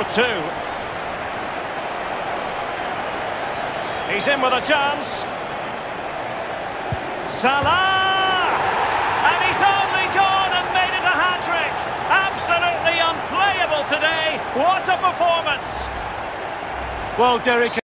2. He's in with a chance. Salah! And he's only gone and made it a hat-trick. Absolutely unplayable today. What a performance! Well, Derek...